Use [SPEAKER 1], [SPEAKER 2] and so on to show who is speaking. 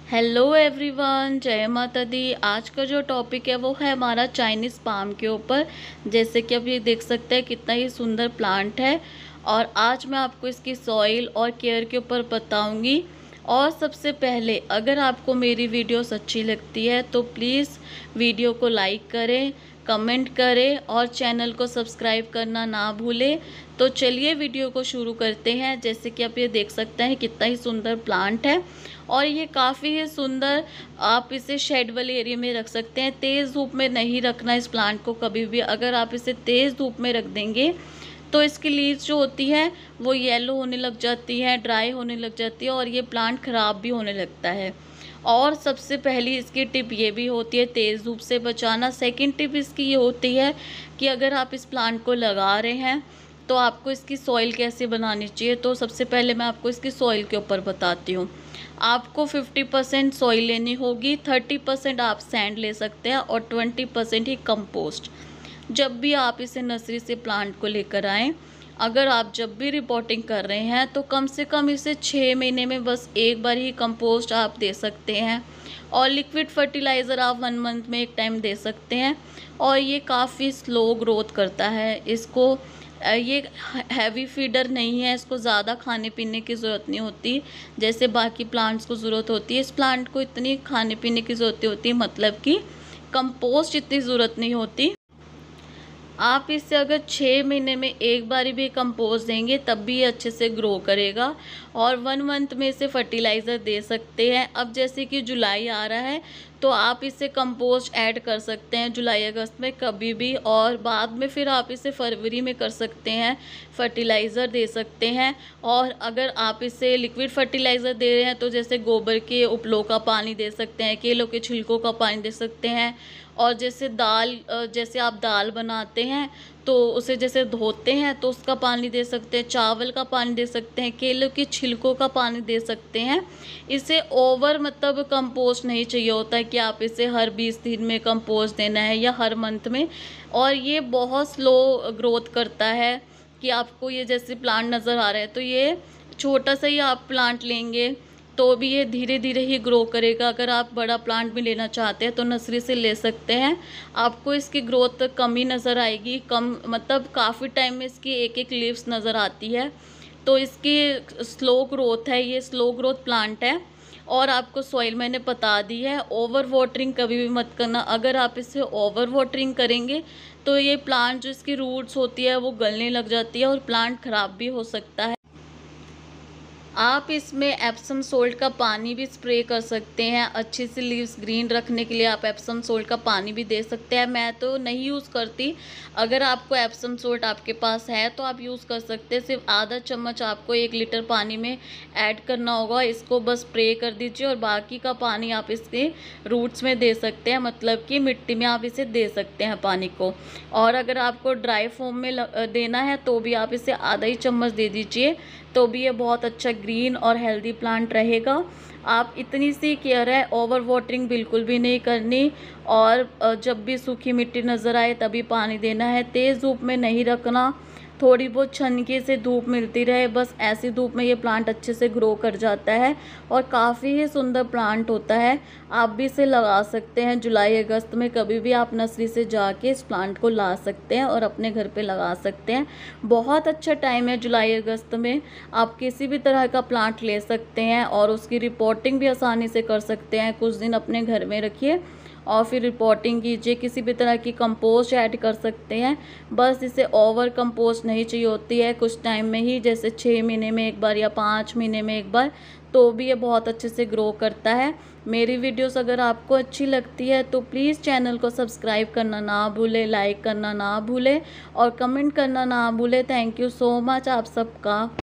[SPEAKER 1] Hello everyone, जय माता दी। आज का जो टॉपिक है वो है हमारा चाइनीज़ पाम के ऊपर। जैसे कि अब ये देख सकते हैं कितना ही सुंदर प्लांट है। और आज मैं आपको इसकी सॉइल और केयर के ऊपर बताऊंगी। और सबसे पहले अगर आपको मेरी वीडियोस अच्छी लगती है तो प्लीज़ वीडियो को लाइक करें, कमेंट करें और चैनल को सब्सक्राइब करना ना भूलें। तो चलिए वीडियो को शुरू करते हैं। जैसे कि आप ये देख सकते हैं कितना ही सुंदर प्लांट है और ये काफ़ी ही सुंदर। आप इसे शेड वाले एरिया में रख सकते हैं। तेज़ धूप में नहीं रखना इस प्लांट को कभी भी। अगर आप इसे तेज़ धूप में रख देंगे तो इसकी लीव्स जो होती है वो येलो होने लग जाती है, ड्राई होने लग जाती है और ये प्लांट ख़राब भी होने लगता है। और सबसे पहली इसकी टिप ये भी होती है तेज़ धूप से बचाना। सेकंड टिप इसकी ये होती है कि अगर आप इस प्लांट को लगा रहे हैं तो आपको इसकी सॉइल कैसे बनानी चाहिए। तो सबसे पहले मैं आपको इसकी सॉइल के ऊपर बताती हूँ। आपको 50% सॉइल लेनी होगी, 30% आप सैंड ले सकते हैं और 20% ही कंपोस्ट। जब भी आप इसे नर्सरी से प्लांट को लेकर आएँ, अगर आप जब भी रिपोर्टिंग कर रहे हैं तो कम से कम इसे 6 महीने में बस एक बार ही कंपोस्ट आप दे सकते हैं। और लिक्विड फर्टिलाइज़र आप 1 मंथ में एक टाइम दे सकते हैं। और ये काफ़ी स्लो ग्रोथ करता है। इसको ये हैवी फीडर नहीं है, इसको ज़्यादा खाने पीने की ज़रूरत नहीं होती जैसे बाकी प्लांट्स को ज़रूरत होती है। इस प्लांट को इतनी खाने पीने की ज़रूरत होती है, मतलब कि कंपोस्ट इतनी ज़रूरत नहीं होती। आप इसे अगर 6 महीने में एक बारी भी कंपोस्ट देंगे तब भी ये अच्छे से ग्रो करेगा। और 1 मंथ में इसे फर्टिलाइज़र दे सकते हैं। अब जैसे कि जुलाई आ रहा है तो आप इसे कंपोस्ट ऐड कर सकते हैं जुलाई अगस्त में कभी भी। और बाद में फिर आप इसे फरवरी में कर सकते हैं, फर्टिलाइज़र दे सकते हैं। और अगर आप इसे लिक्विड फर्टिलाइज़र दे रहे हैं तो जैसे गोबर के उपलों का पानी दे सकते हैं, केलों के छिलकों का पानी दे सकते हैं। और जैसे आप दाल बनाते हैं तो उसे जैसे धोते हैं तो उसका पानी दे सकते हैं, चावल का पानी दे सकते हैं, केलों के छिलकों का पानी दे सकते हैं। इसे ओवर मतलब कंपोस्ट नहीं चाहिए होता है कि आप इसे हर 20 दिन में कंपोस्ट देना है या हर मंथ में। और ये बहुत स्लो ग्रोथ करता है कि आपको ये जैसे प्लांट नज़र आ रहा है तो ये छोटा सा ही आप प्लांट लेंगे तो भी ये धीरे धीरे ही ग्रो करेगा। अगर आप बड़ा प्लांट भी लेना चाहते हैं तो नर्सरी से ले सकते हैं। आपको इसकी ग्रोथ कम ही नज़र आएगी, कम मतलब काफ़ी टाइम में इसकी एक एक लीव्स नज़र आती है। तो इसकी स्लो ग्रोथ है, ये स्लो ग्रोथ प्लांट है। और आपको सॉइल मैंने बता दी है, ओवर वाटरिंग कभी भी मत करना। अगर आप इसे ओवर वाटरिंग करेंगे तो ये प्लांट जो इसकी रूट्स होती है वो गलने लग जाती है और प्लांट ख़राब भी हो सकता है। आप इसमें एप्सम सोल्ट का पानी भी स्प्रे कर सकते हैं। अच्छी सी लीव्स ग्रीन रखने के लिए आप एप्सम सोल्ट का पानी भी दे सकते हैं। मैं तो नहीं यूज़ करती। अगर आपको एप्सम सोल्ट आपके पास है तो आप यूज़ कर सकते हैं। सिर्फ आधा चम्मच आपको 1 लीटर पानी में ऐड करना होगा। इसको बस स्प्रे कर दीजिए और बाकी का पानी आप इसके रूट्स में दे सकते हैं, मतलब कि मिट्टी में आप इसे दे सकते हैं पानी को। और अगर आपको ड्राई फॉर्म में देना है तो भी आप इसे आधा ही चम्मच दे दीजिए, तो भी ये बहुत अच्छा ग्रीन और हेल्दी प्लांट रहेगा। आप इतनी सी केयर है, ओवर वाटरिंग बिल्कुल भी नहीं करनी। और जब भी सूखी मिट्टी नज़र आए तभी पानी देना है। तेज़ धूप में नहीं रखना, थोड़ी बहुत छनके से धूप मिलती रहे, बस ऐसी धूप में ये प्लांट अच्छे से ग्रो कर जाता है और काफ़ी ही सुंदर प्लांट होता है। आप भी इसे लगा सकते हैं जुलाई अगस्त में, कभी भी आप नर्सरी से जाके इस प्लांट को ला सकते हैं और अपने घर पे लगा सकते हैं। बहुत अच्छा टाइम है जुलाई अगस्त में, आप किसी भी तरह का प्लांट ले सकते हैं और उसकी रिपोर्टिंग भी आसानी से कर सकते हैं। कुछ दिन अपने घर में रखिए और फिर रिपोर्टिंग कीजिए। किसी भी तरह की कंपोस्ट ऐड कर सकते हैं। बस इसे ओवर कंपोस्ट नहीं चाहिए होती है, कुछ टाइम में ही, जैसे 6 महीने में एक बार या 5 महीने में एक बार, तो भी ये बहुत अच्छे से ग्रो करता है। मेरी वीडियोस अगर आपको अच्छी लगती है तो प्लीज़ चैनल को सब्सक्राइब करना ना भूलें, लाइक करना ना भूलें और कमेंट करना ना भूलें। थैंक यू सो मच आप सबका।